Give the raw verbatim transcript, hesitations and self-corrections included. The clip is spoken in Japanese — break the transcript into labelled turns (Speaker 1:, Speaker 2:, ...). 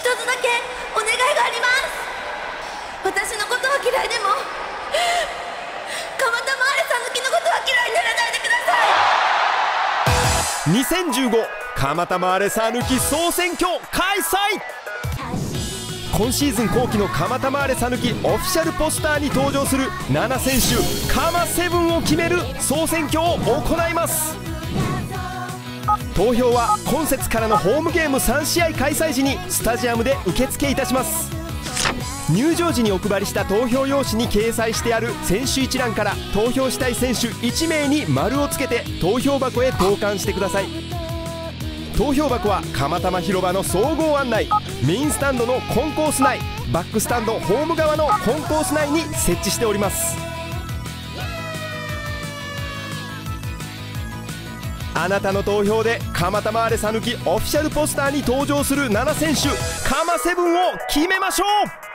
Speaker 1: 一つだけお願いがあります。私のことは嫌いでも鎌田マーレさ抜きのことは嫌いにならないでください。
Speaker 2: にせんじゅうご鎌田マーレサ抜き総選挙開催。今シーズン後期の鎌田マーレサ抜きオフィシャルポスターに登場するなな選手カマセブンを決める総選挙を行います。投票は今節からのホームゲームさん試合開催時にスタジアムで受付いたします。入場時にお配りした投票用紙に掲載してある選手一覧から投票したい選手いち名に丸をつけて投票箱へ投函してください。投票箱は釜玉広場の総合案内、メインスタンドのコンコース内、バックスタンドホーム側のコンコース内に設置しております。あなたの投票で鎌田マーレサ抜きオフィシャルポスターに登場するなな選手カマセブンを決めましょう。